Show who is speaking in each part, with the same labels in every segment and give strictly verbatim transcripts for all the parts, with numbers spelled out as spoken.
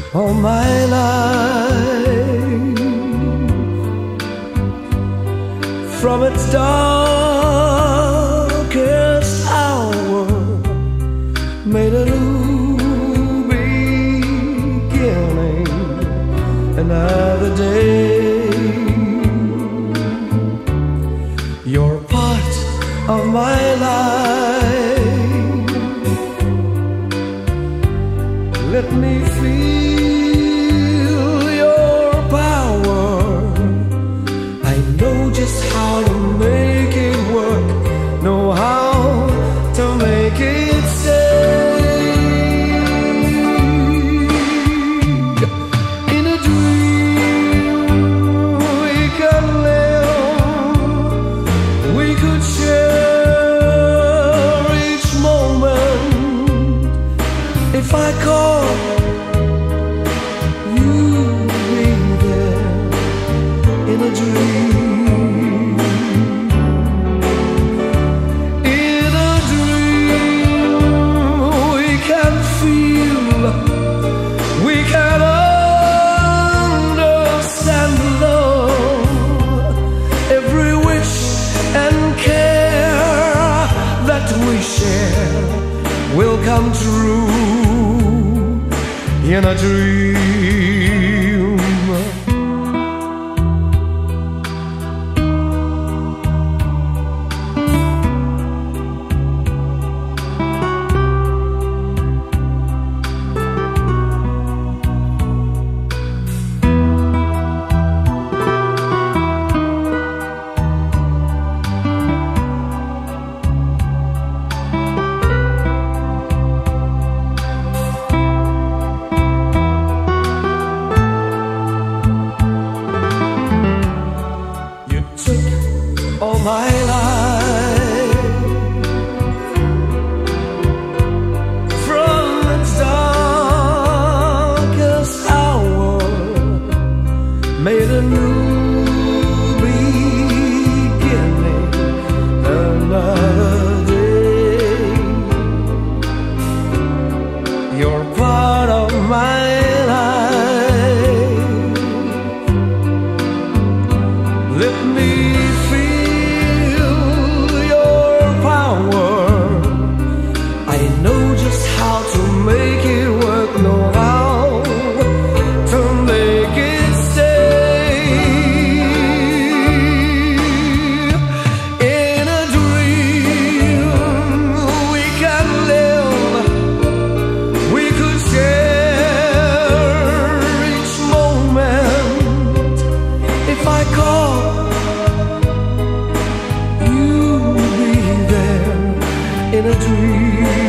Speaker 1: all my life, from its darkest hour, made a new beginning, another day. You're part of my life. Let me feel your power. I know just how to make it work, know how to make it stay. In a dream we could live, we could share each moment. If I call, you'll be there in a dream. In a dream we can feel, we can understand love. Every wish and care that we share will come true in a dream. All my life, from its darkest hour, made a new beginning, another day. You're part of my life. Let me make it work, know how to make it stay. In a dream we can live, we could share each moment. If I call, you'll be there in a dream.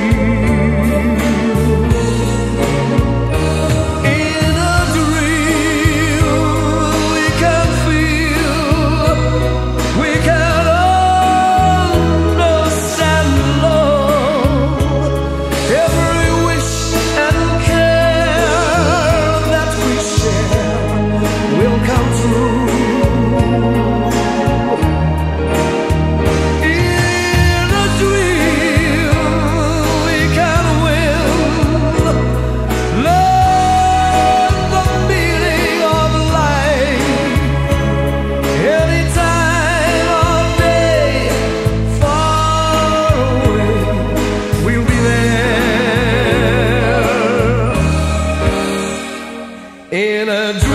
Speaker 1: In a